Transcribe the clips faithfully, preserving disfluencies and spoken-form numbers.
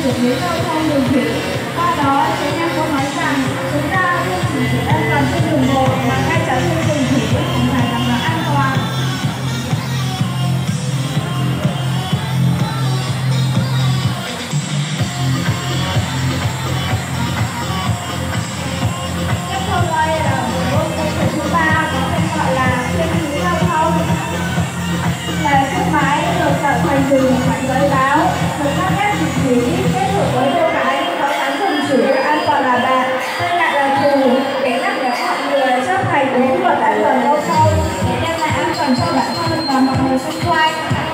phổ biến giao thông đường thủy. Qua đó, chúng em có nói rằng chúng ta không chỉ phải an toàn trên đường bộ mà ngay cả trên đường thủy cũng phải đảm bảo an toàn. Tiếp theo đây là một môn công việc thứ ba có tên gọi là thiên lý giao thông. Là chiếc máy được tạo thành từ một mảnh giấy báo được cắt ghép chỉnh thủy kết hợp với cô gái có gắn thùng chữ an toàn là bạn. Đây lại là phù để nhắc nhở mọi người chấp hành đúng luật an toàn giao thông để đem lại an toàn cho bản thân và mọi người xung quanh.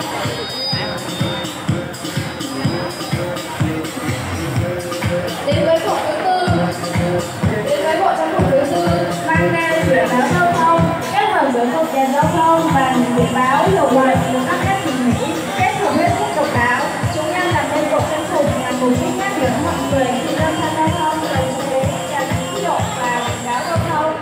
Đến với bộ thứ tư, đến với bộ trang phục thứ tư mang tên biển báo giao thông, kết hợp giữa cột đèn giao thông và biển báo hiệu loại được cắt ghép chỉnh mỹ kết hợp hết sức độc đáo. Chúng em đặt lên bộ trang phục nhằm mục đích nhắc nhở mọi người khi tham gia giao thông cần chú ý đèn tín hiệu và biển báo giao thông.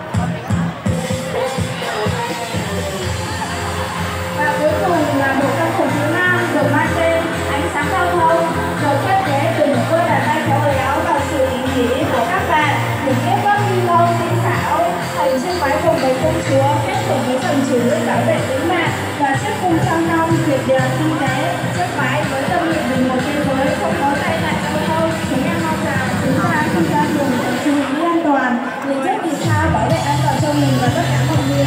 Và cuối cùng là bộ trang phục thứ năm được mang tên ánh sáng giao thông, được thiết kế từ một đôi bàn tay khéo léo và sự ý nghĩ của các bạn, được kết vắt ni lông tinh xảo, thành chiếc váy cùng với công chúa kết hợp với dòng chữ bảo vệ tính mạng và chiếc khung trang nong tuyệt đẹp tinh tế. Chiếc váy với tâm niệm vì một thế giới không có tai nạn giao thông. Chúng em mong rằng chúng ta khi ra đường phải chú ý an toàn, nhìn trước nhìn sau bảo vệ an toàn cho mình và tất cả mọi người.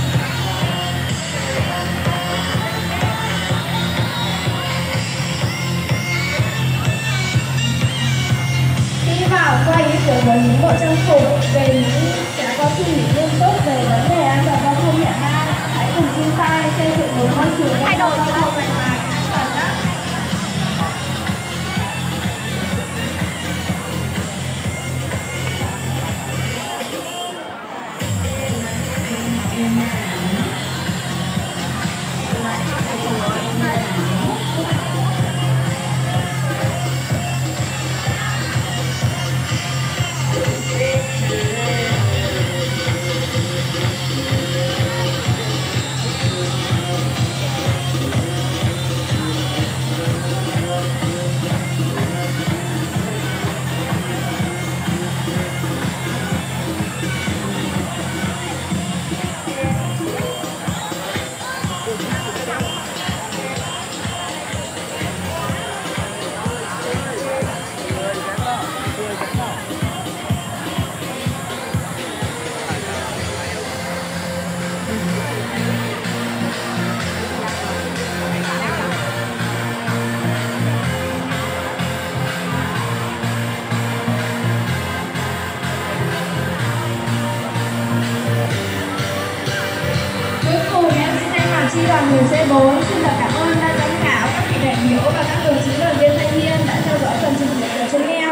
Hy vọng qua ý tưởng của những bộ trang phục về những sẽ có suy nghĩ nghiêm túc về vấn đề an toàn giao thông hiện nay. Hãy cùng chung tay xây dựng một môi trường thay đổi giao thông lành mạnh, an toàn nhé. Chi đoàn mười C bốn xin được cảm ơn ban giám khảo, các vị đại biểu và các đồng chí đoàn viên thanh niên đã theo dõi phần trình bày của chúng em.